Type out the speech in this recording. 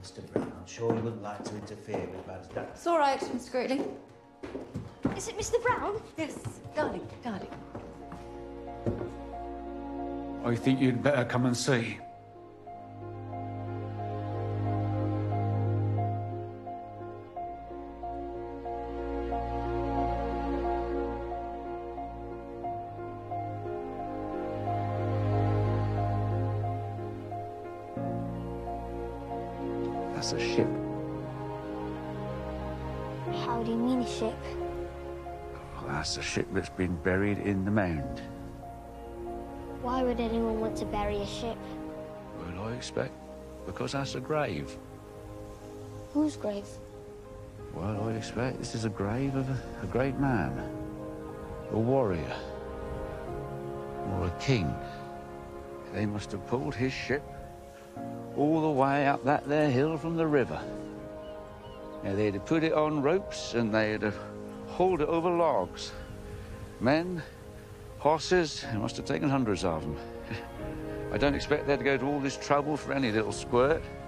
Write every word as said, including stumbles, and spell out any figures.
Mister Brown. I'm sure you wouldn't like to interfere with matters. That... It's all right, Mister Greatley. Is it Mister Brown? Yes, darling, darling. I think you'd better come and see. That's a ship. How do you mean a ship? Well, that's a ship that's been buried in the mound. Why would anyone want to bury a ship? Well, I expect because that's a grave. Whose grave? Well, I expect this is a grave of a, a great man, a warrior, or a king. They must have pulled his ship all the way up that there hill from the river. Now, they'd have put it on ropes and they'd have hauled it over logs. Men, horses, it must have taken hundreds of them. I don't expect they'd go to all this trouble for any little squirt.